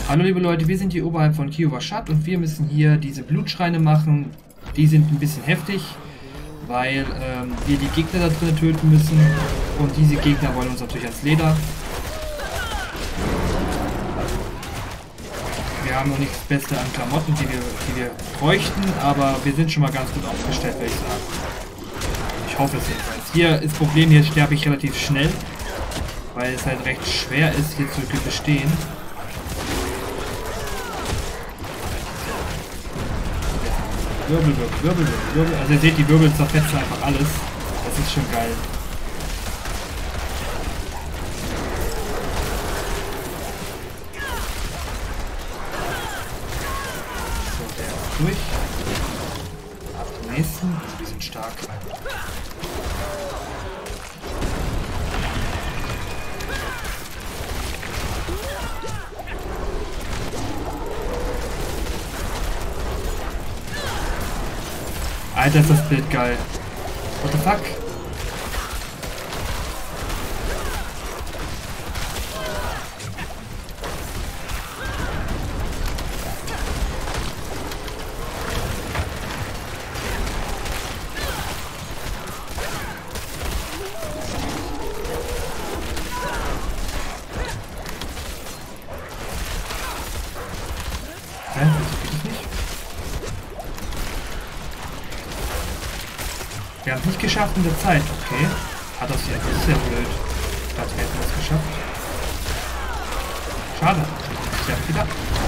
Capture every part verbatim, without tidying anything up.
Hallo liebe Leute, wir sind hier oberhalb von Kiowa Stadt und wir müssen hier diese Blutschreine machen. Die sind ein bisschen heftig, weil ähm, wir die Gegner da drin töten müssen und diese Gegner wollen uns natürlich ans Leder. Wir haben noch nicht das Beste an Klamotten, die wir, die wir bräuchten, aber wir sind schon mal ganz gut aufgestellt, würde ich sagen. Ich hoffe es jedenfalls. Hier ist das Problem, hier sterbe ich relativ schnell, weil es halt recht schwer ist, hier zu bestehen. Wirbel, Wirbel, Wirbel, Wirbel. Also ihr seht, die Wirbel zerfetzen einfach alles. Das ist schon geil. So, der ist durch. Ab zum nächsten. Die sind stark. Alter, ist das Bild geil. What the fuck? Hä? Wieso geht das nicht? Wir haben es nicht geschafft in der Zeit. Okay. Hat das jetzt. Das ist ja blöd. Ich dachte, wir hätten es geschafft. Schade. Ich hab wieder.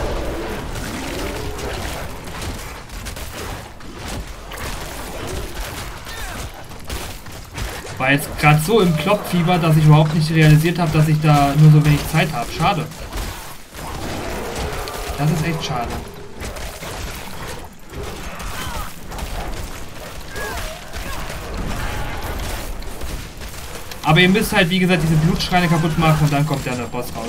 War jetzt gerade so im Kloppfieber, dass ich überhaupt nicht realisiert habe, dass ich da nur so wenig Zeit habe. Schade. Das ist echt schade. Aber ihr müsst halt, wie gesagt, diese Blutschreine kaputt machen und dann kommt dann der Boss raus.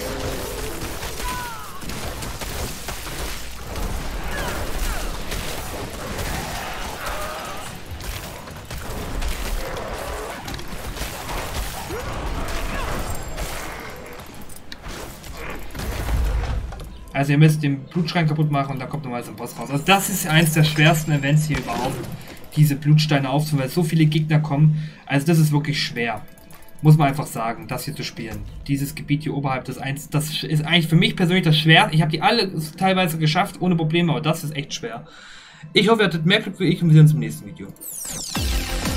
Also ihr müsst den Blutschrein kaputt machen und dann kommt nochmal so ein Boss raus. Also das ist eines der schwersten Events hier überhaupt, diese Blutsteine aufzunehmen, weil so viele Gegner kommen. Also das ist wirklich schwer. Muss man einfach sagen, das hier zu spielen. Dieses Gebiet hier oberhalb des eins, das ist eigentlich für mich persönlich das schwer. Ich habe die alle teilweise geschafft, ohne Probleme, aber das ist echt schwer. Ich hoffe, ihr hattet mehr Glück wie ich und wir sehen uns im nächsten Video.